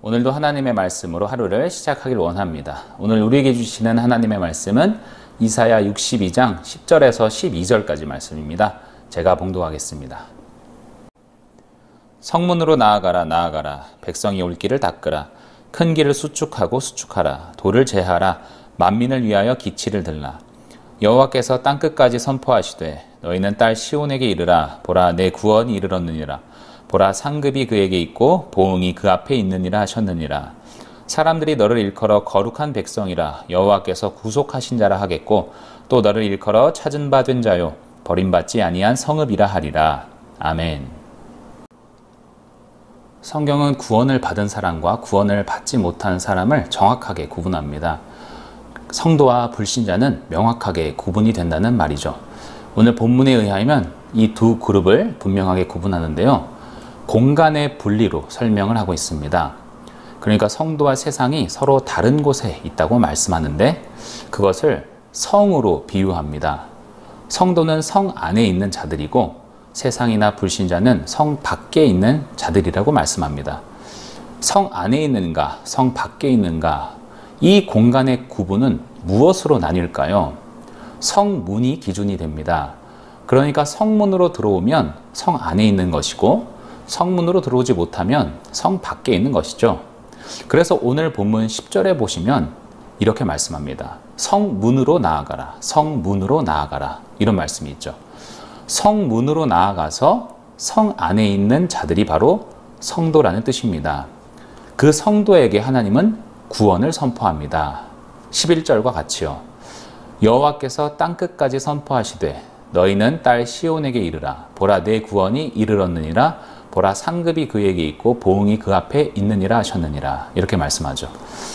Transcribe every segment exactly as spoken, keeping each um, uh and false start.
오늘도 하나님의 말씀으로 하루를 시작하길 원합니다. 오늘 우리에게 주시는 하나님의 말씀은 이사야 육십이 장 십 절에서 십이 절까지 말씀입니다. 제가 봉독하겠습니다. 성문으로 나아가라 나아가라 백성이 올 길을 닦으라 큰 길을 수축하고 수축하라 돌을 제하라 만민을 위하여 기치를 들라 여호와께서 땅끝까지 선포하시되 너희는 딸 시온에게 이르라 보라 내 구원이 이르렀느니라 보라 상급이 그에게 있고 보응이 그 앞에 있느니라 하셨느니라 사람들이 너를 일컬어 거룩한 백성이라 여호와께서 구속하신 자라 하겠고 또 너를 일컬어 찾은 바 된 자요 버림받지 아니한 성읍이라 하리라. 아멘. 성경은 구원을 받은 사람과 구원을 받지 못한 사람을 정확하게 구분합니다. 성도와 불신자는 명확하게 구분이 된다는 말이죠. 오늘 본문에 의하면 이 두 그룹을 분명하게 구분하는데요. 공간의 분리로 설명을 하고 있습니다. 그러니까 성도와 세상이 서로 다른 곳에 있다고 말씀하는데 그것을 성으로 비유합니다. 성도는 성 안에 있는 자들이고 세상이나 불신자는 성 밖에 있는 자들이라고 말씀합니다. 성 안에 있는가, 성 밖에 있는가, 이 공간의 구분은 무엇으로 나뉠까요? 성문이 기준이 됩니다. 그러니까 성문으로 들어오면 성 안에 있는 것이고 성문으로 들어오지 못하면 성 밖에 있는 것이죠. 그래서 오늘 본문 십 절에 보시면 이렇게 말씀합니다. 성문으로 나아가라, 성문으로 나아가라 이런 말씀이 있죠. 성문으로 나아가서 성 안에 있는 자들이 바로 성도라는 뜻입니다. 그 성도에게 하나님은 구원을 선포합니다. 십일 절과 같이요. 여호와께서 땅끝까지 선포하시되 너희는 딸 시온에게 이르라 보라 내 구원이 이르렀느니라 보라 상급이 그에게 있고 보응이 그 앞에 있느니라 하셨느니라 이렇게 말씀하죠.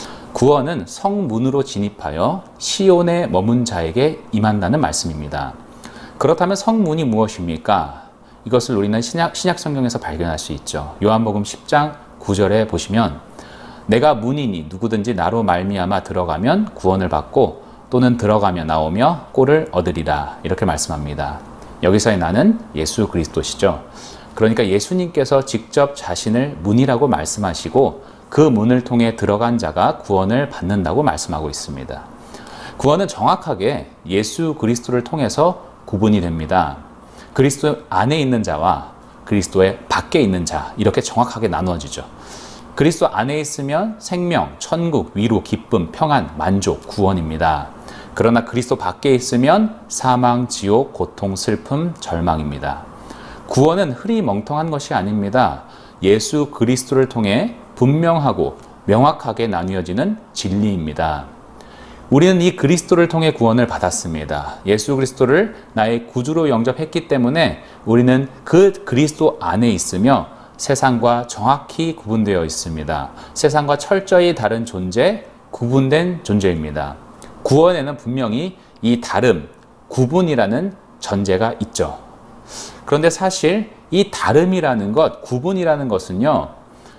구원은 성문으로 진입하여 시온에 머문 자에게 임한다는 말씀입니다. 그렇다면 성문이 무엇입니까? 이것을 우리는 신약, 신약 성경에서 발견할 수 있죠. 요한복음 십 장 구 절에 보시면 내가 문이니 누구든지 나로 말미암아 들어가면 구원을 받고 또는 들어가며 나오며 꼴을 얻으리라 이렇게 말씀합니다. 여기서의 나는 예수 그리스도시죠. 그러니까 예수님께서 직접 자신을 문이라고 말씀하시고 그 문을 통해 들어간 자가 구원을 받는다고 말씀하고 있습니다. 구원은 정확하게 예수 그리스도를 통해서 구분이 됩니다. 그리스도 안에 있는 자와 그리스도의 밖에 있는 자 이렇게 정확하게 나누어지죠. 그리스도 안에 있으면 생명, 천국, 위로, 기쁨, 평안, 만족, 구원입니다. 그러나 그리스도 밖에 있으면 사망, 지옥, 고통, 슬픔, 절망입니다. 구원은 흐리멍텅한 것이 아닙니다. 예수 그리스도를 통해 분명하고 명확하게 나뉘어지는 진리입니다. 우리는 이 그리스도를 통해 구원을 받았습니다. 예수 그리스도를 나의 구주로 영접했기 때문에 우리는 그 그리스도 안에 있으며 세상과 정확히 구분되어 있습니다. 세상과 철저히 다른 존재, 구분된 존재입니다. 구원에는 분명히 이 다름, 구분이라는 전제가 있죠. 그런데 사실 이 다름이라는 것, 구분이라는 것은요,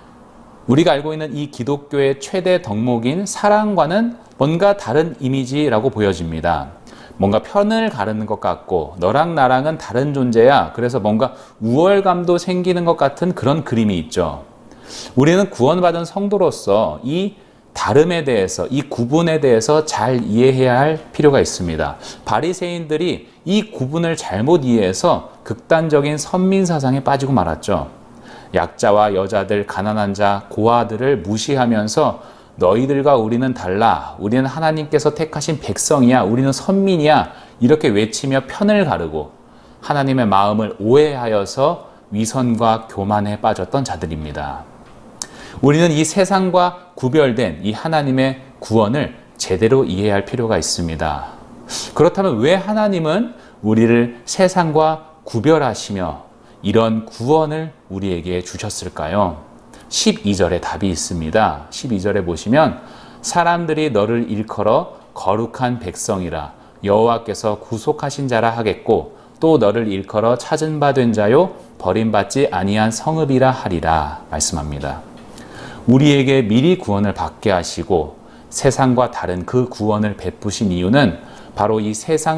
우리가 알고 있는 이 기독교의 최대 덕목인 사랑과는 뭔가 다른 이미지라고 보여집니다. 뭔가 편을 가르는 것 같고 너랑 나랑은 다른 존재야. 그래서 뭔가 우월감도 생기는 것 같은 그런 그림이 있죠. 우리는 구원받은 성도로서 이 다름에 대해서, 이 구분에 대해서 잘 이해해야 할 필요가 있습니다. 바리새인들이 이 구분을 잘못 이해해서 극단적인 선민사상에 빠지고 말았죠. 약자와 여자들, 가난한 자, 고아들을 무시하면서 너희들과 우리는 달라. 우리는 하나님께서 택하신 백성이야. 우리는 선민이야. 이렇게 외치며 편을 가르고 하나님의 마음을 오해하여서 위선과 교만에 빠졌던 자들입니다. 우리는 이 세상과 구별된 이 하나님의 구원을 제대로 이해할 필요가 있습니다. 그렇다면 왜 하나님은 우리를 세상과 구별하시며 이런 구원을 우리에게 주셨을까요? 십이 절에 답이 있습니다. 십이 절에 보시면 사람들이 너를 일컬어 거룩한 백성이라 여호와께서 구속하신 자라 하겠고 또 너를 일컬어 찾은 바 된 자요 버림받지 아니한 성읍이라 하리라 말씀합니다. 우리에게 미리 구원을 받게 하시고 세상과 다른 그 구원을 베푸신 이유는 바로 이 세상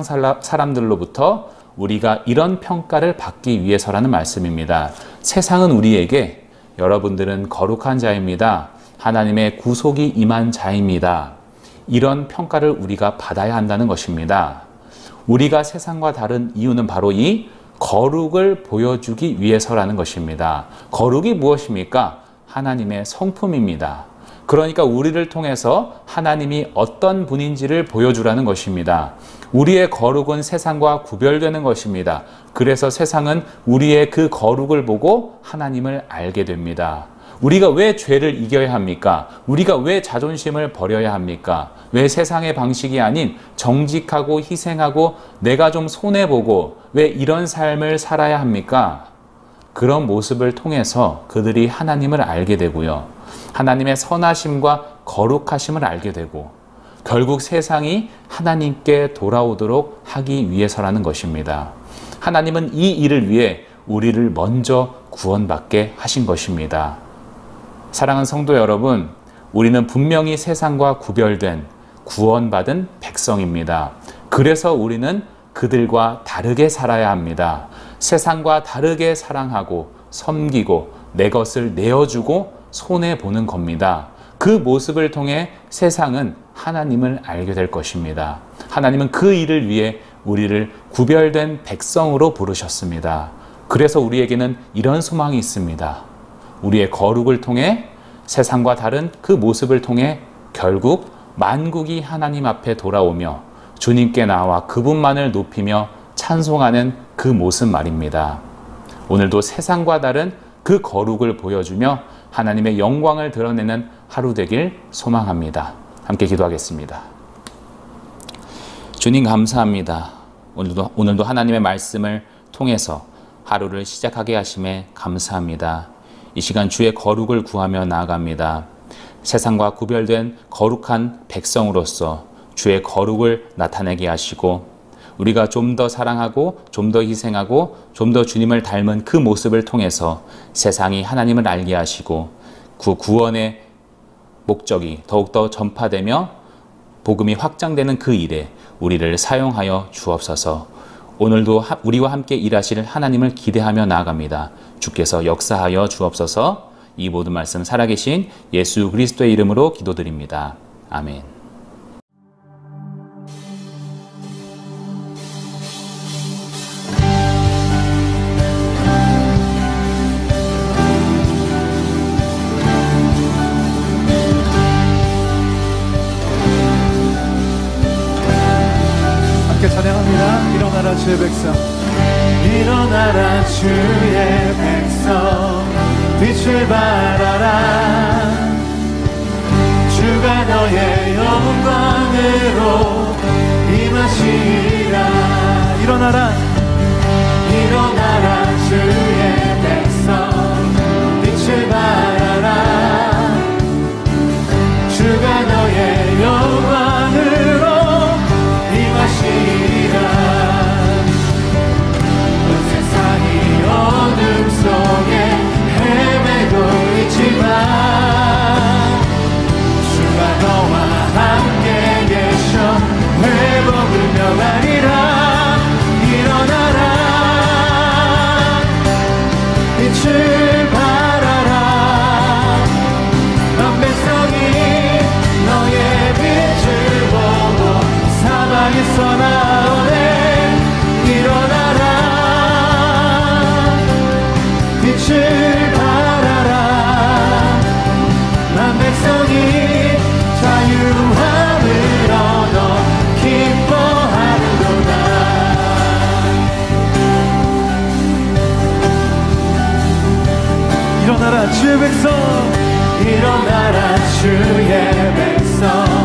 사람들로부터 우리가 이런 평가를 받기 위해서라는 말씀입니다. 세상은 우리에게 여러분들은 거룩한 자입니다. 하나님의 구속이 임한 자입니다. 이런 평가를 우리가 받아야 한다는 것입니다. 우리가 세상과 다른 이유는 바로 이 거룩을 보여주기 위해서라는 것입니다. 거룩이 무엇입니까? 하나님의 성품입니다. 그러니까 우리를 통해서 하나님이 어떤 분인지를 보여주라는 것입니다. 우리의 거룩은 세상과 구별되는 것입니다. 그래서 세상은 우리의 그 거룩을 보고 하나님을 알게 됩니다. 우리가 왜 죄를 이겨야 합니까? 우리가 왜 자존심을 버려야 합니까? 왜 세상의 방식이 아닌 정직하고 희생하고 내가 좀 손해보고 왜 이런 삶을 살아야 합니까? 그런 모습을 통해서 그들이 하나님을 알게 되고요. 하나님의 선하심과 거룩하심을 알게 되고 결국 세상이 하나님께 돌아오도록 하기 위해서라는 것입니다. 하나님은 이 일을 위해 우리를 먼저 구원받게 하신 것입니다. 사랑하는 성도 여러분, 우리는 분명히 세상과 구별된 구원받은 백성입니다. 그래서 우리는 그들과 다르게 살아야 합니다. 세상과 다르게 사랑하고 섬기고 내 것을 내어주고 손해보는 겁니다. 그 모습을 통해 세상은 하나님을 알게 될 것입니다. 하나님은 그 일을 위해 우리를 구별된 백성으로 부르셨습니다. 그래서 우리에게는 이런 소망이 있습니다. 우리의 거룩을 통해 세상과 다른 그 모습을 통해 결국 만국이 하나님 앞에 돌아오며 주님께 나와 그분만을 높이며 찬송하는 그 모습 말입니다. 오늘도 세상과 다른 그 거룩을 보여주며 하나님의 영광을 드러내는 하루 되길 소망합니다. 함께 기도하겠습니다. 주님 감사합니다. 오늘도, 오늘도 하나님의 말씀을 통해서 하루를 시작하게 하심에 감사합니다. 이 시간 주의 거룩을 구하며 나아갑니다. 세상과 구별된 거룩한 백성으로서 주의 거룩을 나타내게 하시고 우리가 좀 더 사랑하고 좀 더 희생하고 좀 더 주님을 닮은 그 모습을 통해서 세상이 하나님을 알게 하시고 그 구원의 목적이 더욱더 전파되며 복음이 확장되는 그 일에 우리를 사용하여 주옵소서. 오늘도 우리와 함께 일하실 하나님을 기대하며 나아갑니다. 주께서 역사하여 주옵소서. 이 모든 말씀 살아계신 예수 그리스도의 이름으로 기도드립니다. 아멘. 찬양합니다. 일어나라 주의 백성, 일어나라 주의 백성, 빛을 발하라. 주가 너의 영광으로 임하시리라. 일어나라, 일어나라 주의 백성, 빛을 발하라. 주가 너의 영광으로 임하시리라. 온 세상이 어둠 속에 헤매고 있지만 주가 너와 함께 계셔 회복을 명하리라. 일어나라, 빛을 발하라. 온 백성이 너의 빛을 보고 사방에서 나오네. 일어나라, 빛을 발하라. 난 백성이 자유함을 얻어 기뻐하는도다. 일어나라 주의 백성, 일어나라 주의 백성,